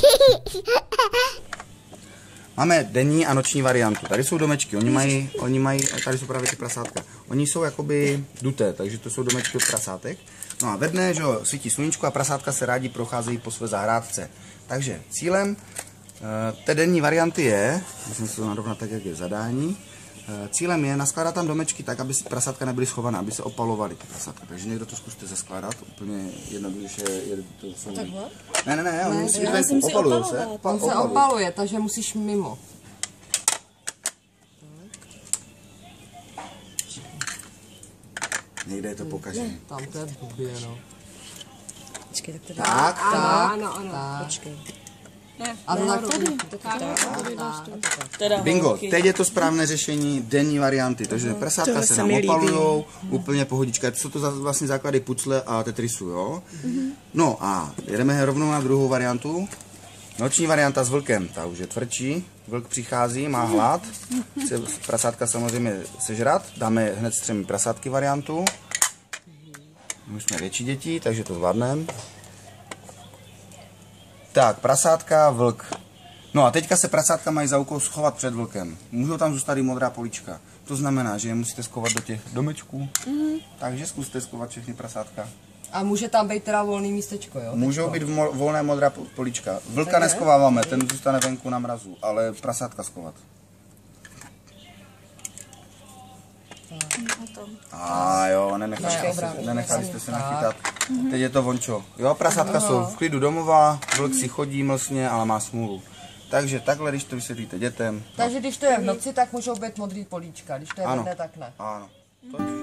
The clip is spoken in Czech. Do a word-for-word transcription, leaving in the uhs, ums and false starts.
Máme denní a noční variantu. Tady jsou domečky, oni mají, oni mají, tady jsou právě ty prasátka. Oni jsou jakoby duté, takže to jsou domečky od prasátek. No a ve dne, že jo, svítí sluníčko a prasátka se rádi procházejí po své zahrádce. Takže cílem uh, té denní varianty je, musím se to narovnat tak, jak je zadání, uh, cílem je naskládat tam domečky tak, aby si prasátka nebyly schované, aby se opalovaly ty prasátka. Takže někdo to zkuste zaskládat, úplně jednoduše je to jsou... Ne, ne, ne, oni musí být venku, opalujou se. On se opaluje, takže musíš mimo. Někde je to pokažené. Tam to je blbě, no. Počkej, tak tady. Tak, tak. Ano, ano. Počkej. Ne, ale tak to bingo, teď je to správné řešení denní varianty, takže prasátka se nám opalujou, úplně pohodička, to jsou to vlastně základy pucle a tetrisu, jo? No a jedeme rovnou na druhou variantu, noční varianta s vlkem, ta už je tvrdší, vlk přichází, má hlad, chce prasátka samozřejmě sežrat, dáme hned s třemi prasátky variantu, my jsme větší děti, takže to zvládneme. Tak, prasátka, vlk. No a teďka se prasátka mají za úkol schovat před vlkem. Můžou tam zůstat i modrá políčka. To znamená, že je musíte schovat do těch domečků. Mm. Takže zkuste schovat všechny prasátka. A může tam být teda volný místečko, jo? Můžou být mo volné modrá políčka. Vlka neschováváme, ten zůstane venku na mrazu, ale prasátka schovat. A jo, nenechali, ne, jste, nenechali jste se nachytat. Teď je to vončo. Jo, prasátka jsou v klidu domová, vlk si chodí mlsně, ale má smůlu. Takže takhle, když to vysvětlíte dětem. Takže když to je v noci, tak můžou být modrý políčka, když to je v dne, tak ne. Ano.